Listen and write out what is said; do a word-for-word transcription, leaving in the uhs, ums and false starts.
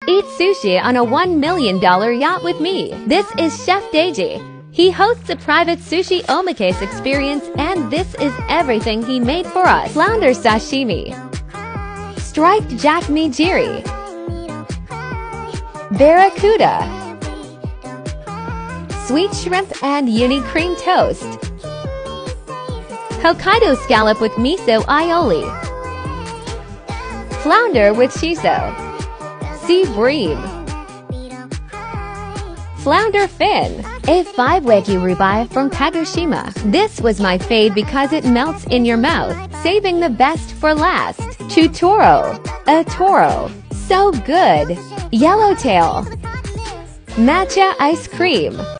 Eat sushi on a one million dollar yacht with me. This is Chef Deji. He hosts a private sushi omakase experience, and this is everything he made for us. Flounder sashimi, striped jack nigiri, barracuda, sweet shrimp and uni cream toast, Hokkaido scallop with miso aioli, flounder with shiso, sea bream, flounder fin, a five-wagyu ribeye from Kagoshima. This was my fave because it melts in your mouth, saving the best for last. Chutoro, a toro, so good. Yellowtail, matcha ice cream.